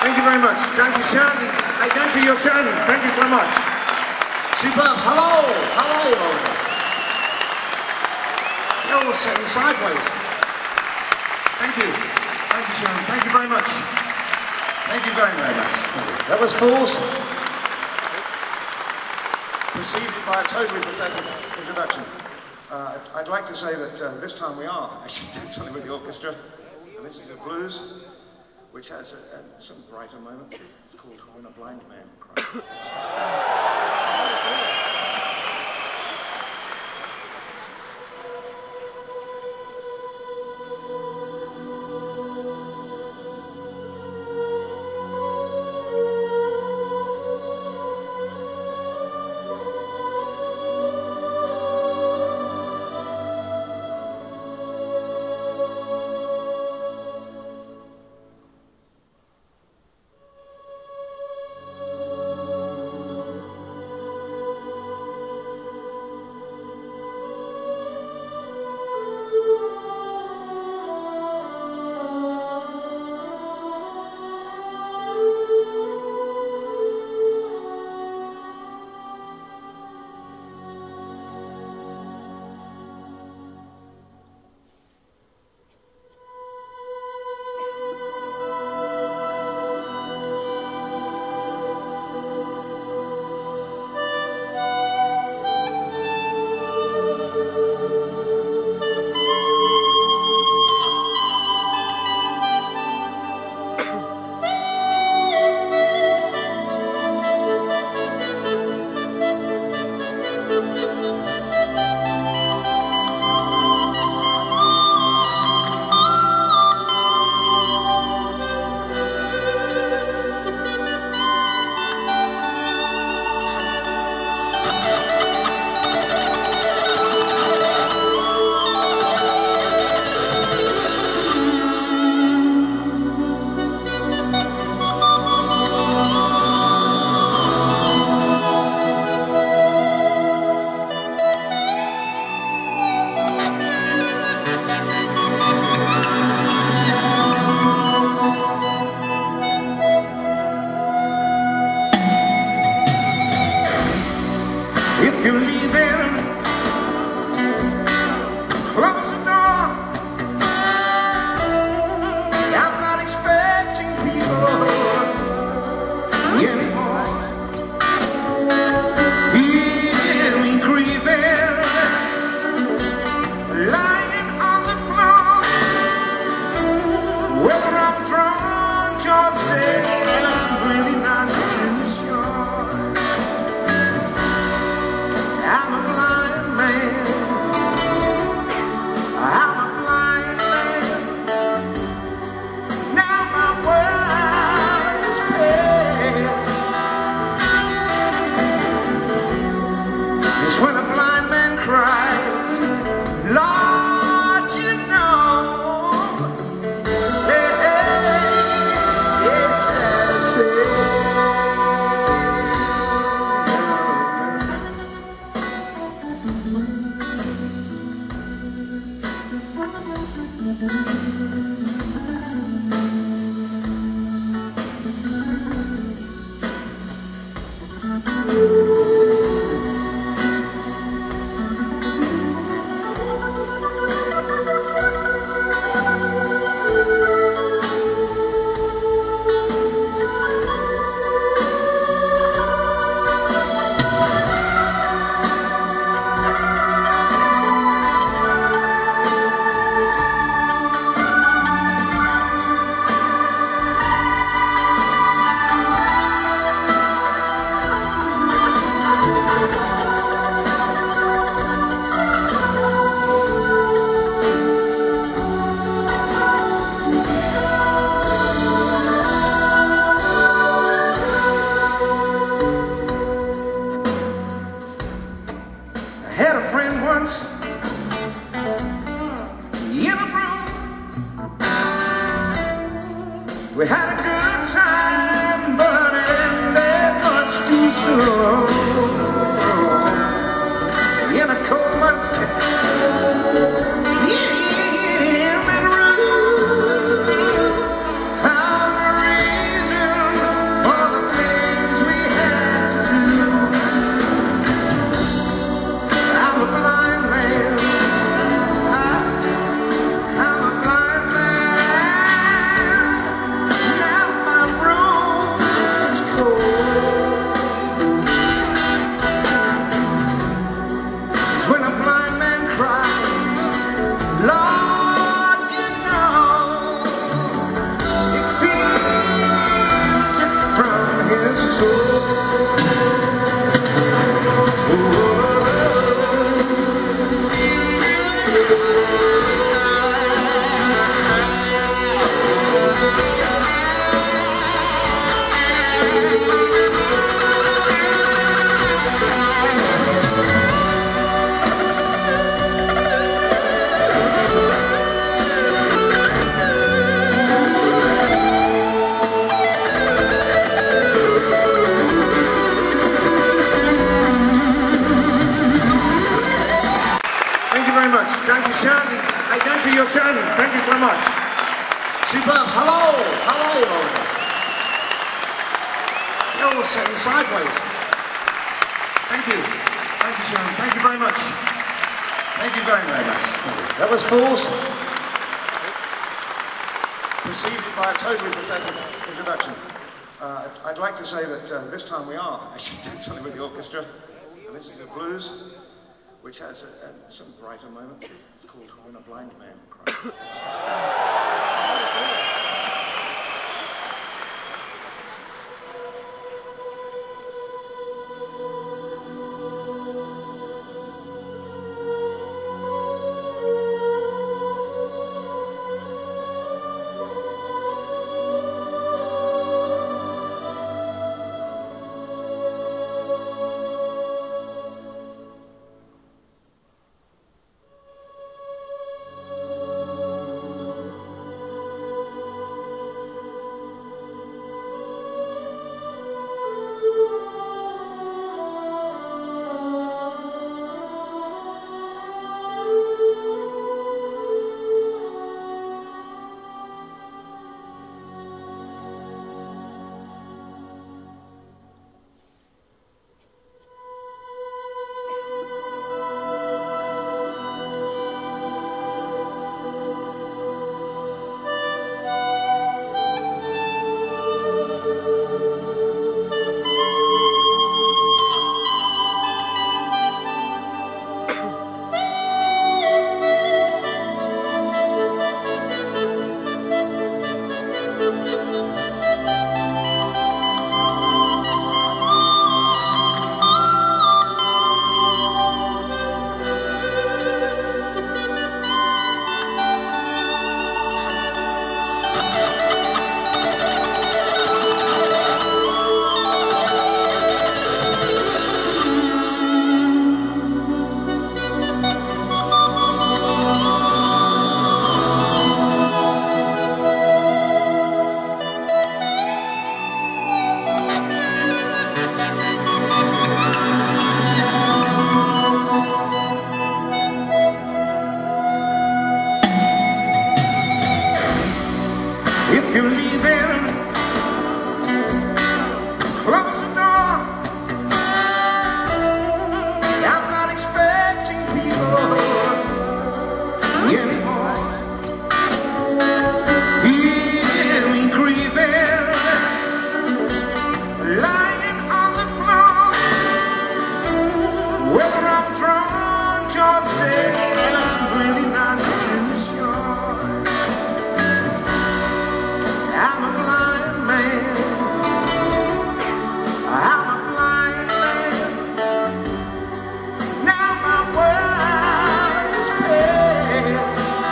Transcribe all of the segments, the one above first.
Thank you very much. Dankeschön. Hey, thank you, Yoshun. Thank you so much. Superb. Hello. How are you? You're all sitting sideways. Thank you. Thank you, Sean. Thank you very much. Thank you very, very much. That was Fools. Preceded by a totally pathetic introduction. I'd like to say that this time we are actually doing something with the orchestra. And this is a blues, which has some brighter moments. It's called When a Blind Man Cries. If you're leaving, close the door. I'm not expecting people anymore. Hear me grieving, lying on the floor. Whether I'm drunk or dead, I'm really not too sure. I'm a blind man. I'm a blind man. Now my world is pale. It's when a blind man cries, Lord, you know. Hey, it's Saturday. I had a friend once in a room. We had a good time, but it ended much too soon. In a cold month, in that room, I'm the reason much. Superb. Hello. How are you, Oliver? You're all sitting sideways. Thank you. Thank you, Sharon. Thank you very much. Thank you very, very much. That was Fools. Preceded by a totally pathetic introduction. I'd like to say that this time we are actually doing something with the orchestra. And this is a blues, which has some brighter moments. It's called When a Blind Man Cries. If you're leaving, close the door. I'm not expecting people anymore. Hear me grieving, lying on the floor. Whether I'm drunk or dead, I'm really not too sure. I'm a blind man. I'm a blind man. Now my world is pale.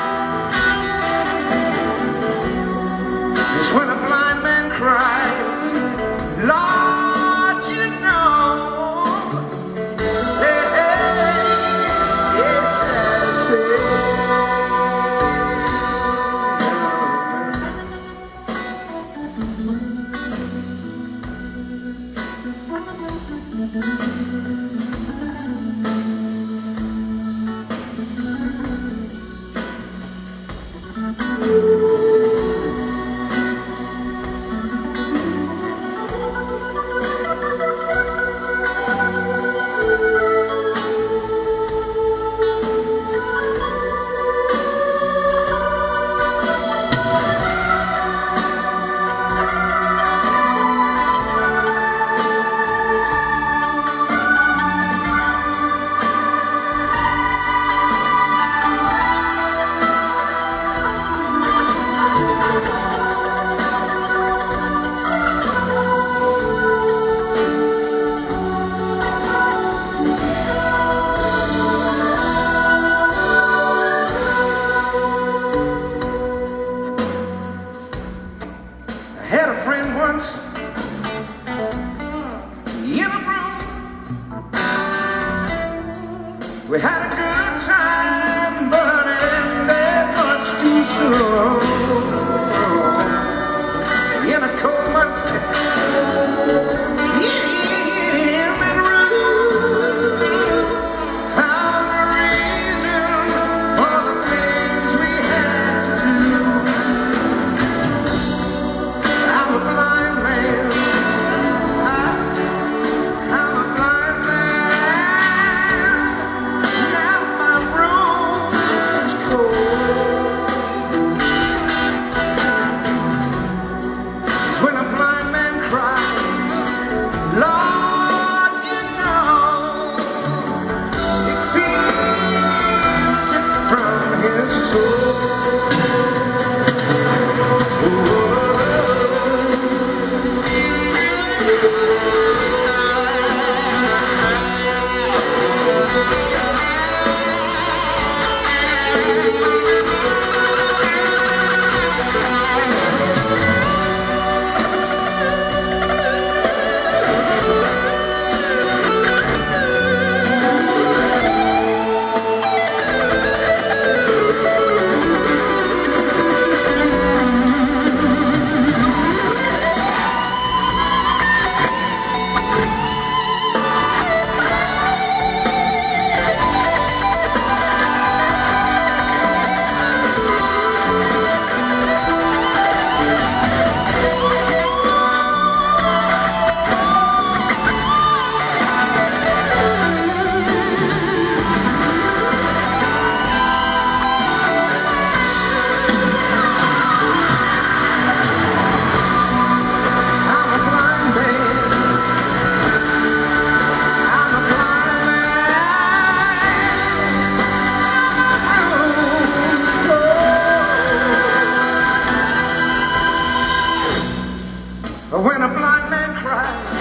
It's when a blind man cries, Lord, you know. Hey, it's sad to we had a good time, but it ended much too soon. In a cold month, in that room, I'm the reason for the things we had to do. When a blind man cries,